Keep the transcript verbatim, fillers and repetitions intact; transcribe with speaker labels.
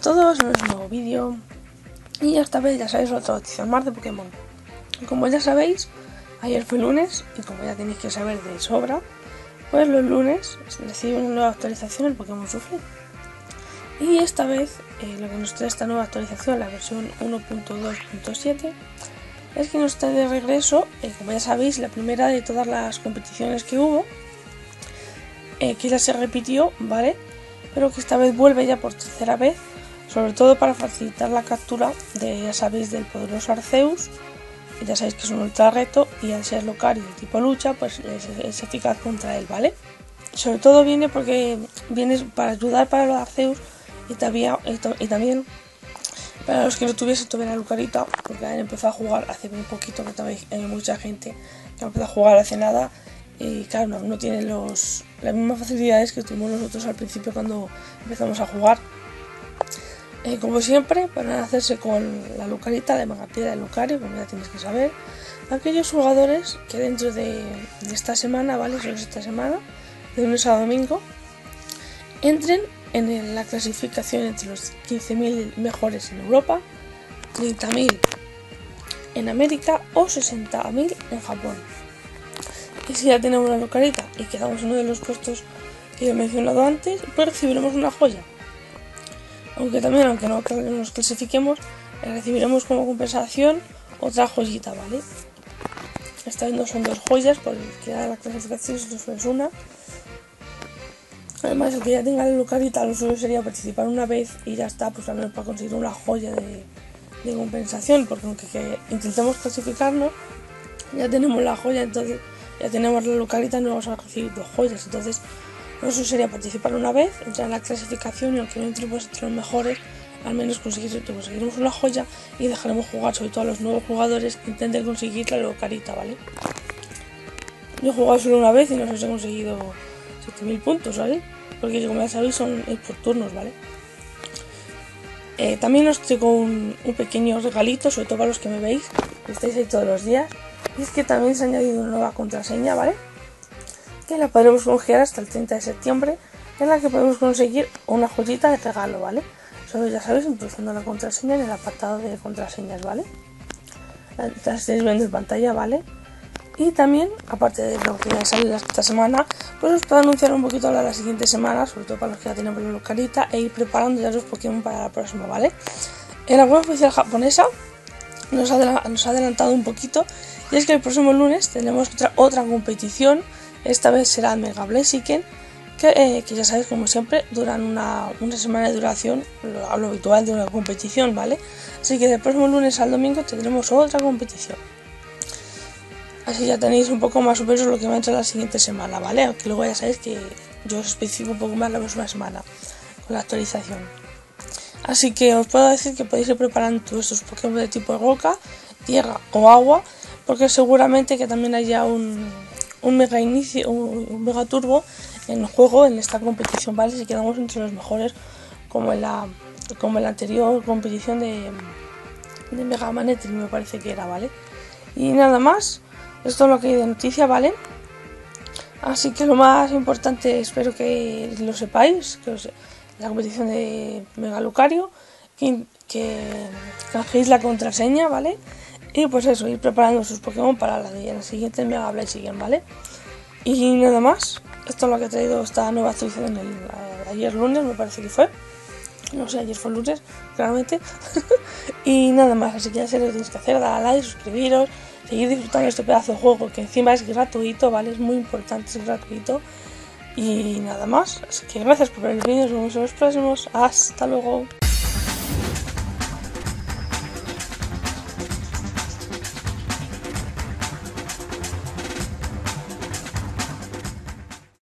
Speaker 1: todos, hoy es un nuevo vídeo y esta vez ya sabéis otra noticia más de Pokémon. Como ya sabéis, ayer fue lunes y como ya tenéis que saber de sobra, pues los lunes recibe una nueva actualización el Pokémon Sufle. Y esta vez eh, lo que nos trae esta nueva actualización, la versión uno punto dos punto siete, es que nos trae de regreso, eh, como ya sabéis, la primera de todas las competiciones que hubo, eh, que ya se repitió, ¿vale? Pero que esta vez vuelve ya por tercera vez, sobre todo para facilitar la captura de, ya sabéis, del poderoso Arceus, que ya sabéis que es un ultra reto y al ser Lucario de tipo lucha, pues es, es eficaz contra él, ¿vale? Sobre todo viene porque viene para ayudar para los Arceus y también, y también para los que no tuviesen todavía la Lucarita, porque han empezado a jugar hace muy poquito, que también hay mucha gente que ha empezado a jugar hace nada. Y claro, no, no tiene los, las mismas facilidades que tuvimos nosotros al principio cuando empezamos a jugar. Eh, como siempre, van a hacerse con la Lucarita, la Mega Piedra de Lucario, como ya tienes que saber. Aquellos jugadores que dentro de, de esta semana, ¿vale? Solo esta semana, de lunes a domingo, entren en el, la clasificación entre los quince mil mejores en Europa, treinta mil en América o sesenta mil en Japón. Y si ya tenemos la Lucarita y quedamos en uno de los puestos que he mencionado antes, pues recibiremos una joya. Aunque también, aunque no nos clasifiquemos, recibiremos como compensación otra joyita, ¿vale? Esta vez no son dos joyas, porque la clasificación solo es una. Además, el que ya tenga la Lucarita, lo suyo sería participar una vez y ya está, pues al menos para conseguir una joya de, de compensación, porque aunque que intentemos clasificarnos, ya tenemos la joya, entonces ya tenemos la Lucarita y no vamos a recibir dos joyas. Entonces, eso sería participar una vez, entrar en la clasificación y aunque no entremos entre los mejores, al menos conseguir, conseguiremos una joya y dejaremos jugar sobre todo a los nuevos jugadores que intenten conseguir la Lucarita, ¿vale? Yo he jugado solo una vez y no sé si he conseguido siete mil puntos, ¿vale? Porque como ya sabéis son por turnos, ¿vale? Eh, también os traigo un, un pequeño regalito, sobre todo para los que me veis, que estáis ahí todos los días. Y es que también se ha añadido una nueva contraseña, ¿vale? Que la podremos congelar hasta el treinta de septiembre, en la que podemos conseguir una joyita de regalo, ¿vale? Solo ya sabéis, introduciendo la contraseña en el apartado de contraseñas, ¿vale? La estáis viendo en pantalla, ¿vale? Y también, aparte de lo que ya sale esta semana, pues os puedo anunciar un poquito la, la siguiente semana, sobre todo para los que ya tenemos la Lucarita, e ir preparando ya los Pokémon para la próxima, ¿vale? En la web oficial japonesa nos ha, nos ha adelantado un poquito, y es que el próximo lunes tenemos otra, otra competición. Esta vez será Mega Blaziken, que, eh, que ya sabéis, como siempre, duran una, una semana de duración, lo, lo habitual de una competición, ¿vale? Así que del próximo lunes al domingo tendremos otra competición. Así ya tenéis un poco más o menos lo que va a entrar la siguiente semana, ¿vale? Aunque luego ya sabéis que yo os especifico un poco más la próxima semana con la actualización. Así que os puedo decir que podéis ir preparando todos estos Pokémon de tipo roca, tierra o agua, porque seguramente que también haya un, un mega inicio, un, un mega turbo en el juego, en esta competición, ¿vale? Si quedamos entre los mejores, como en la, como en la anterior competición de, de Mega Manetri, me parece que era, ¿vale? Y nada más, esto es lo que hay de noticia, ¿vale? Así que lo más importante, espero que lo sepáis, que os, la competición de Mega Lucario, que, que canjeéis la contraseña, ¿vale? Y pues eso, ir preparando sus Pokémon para la, de, la siguiente Mega Blaziken, ¿vale? Y nada más, esto es lo que ha traído esta nueva actualización el, ayer lunes, me parece que fue. No sé, ayer fue lunes, claramente. Y nada más, así que ya sé lo que tenéis que hacer, dar a like, suscribiros, seguir disfrutando de este pedazo de juego que encima es gratuito, ¿vale? Es muy importante, es gratuito. Y nada más, así que gracias por ver el vídeo, nos vemos en los próximos. Hasta luego.